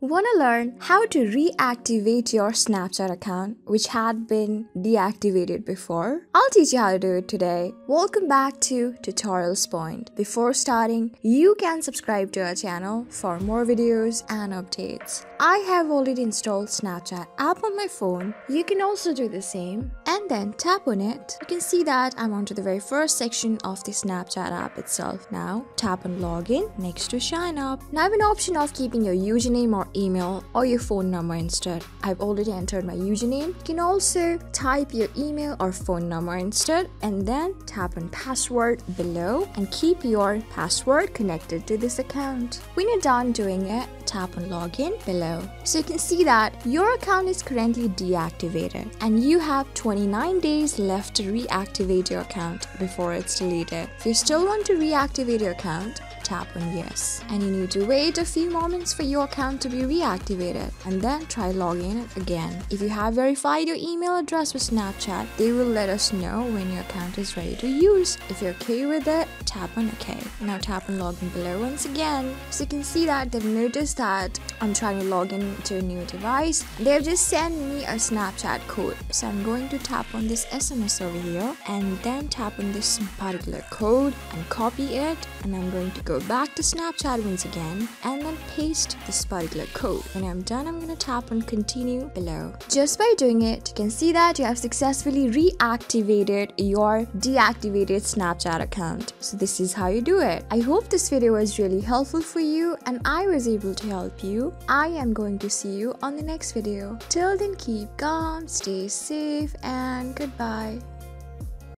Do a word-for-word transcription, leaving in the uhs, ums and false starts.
Want to learn how to reactivate your Snapchat account which had been deactivated before? I'll teach you how to do it today. Welcome back to Tutorials Point. Before starting, you can subscribe to our channel for more videos and updates. I have already installed Snapchat app on my phone. You can also do the same and then tap on it. You can see that I'm onto the very first section of the Snapchat app itself. Now tap on login next to sign up. Now I have an option of keeping your username or email or your phone number instead. I've already entered my username. You can also type your email or phone number instead and then tap on password below and keep your password connected to this account. When you're done doing it, tap on login below. So you can see that your account is currently deactivated and you have twenty-nine days left to reactivate your account before it's deleted. If you still want to reactivate your account, tap on yes, and you need to wait a few moments for your account to be reactivated and then try logging it again. If you have verified your email address with Snapchat, they will let us know when your account is ready to use. If you're okay with it, tap on OK. Now tap on login below once again. So you can see that they've noticed that I'm trying to log in to a new device. They've just sent me a Snapchat code. So I'm going to tap on this S M S over here and then tap on this particular code and copy it, and I'm going to go back to Snapchat once again and then paste this particular code. When I'm done, I'm going to tap on continue below. Just by doing it, you can see that you have successfully reactivated your deactivated Snapchat account. So this is how you do it. I hope this video was really helpful for you and I was able to help you. I am going to see you on the next video. Till then, keep calm, stay safe, and goodbye.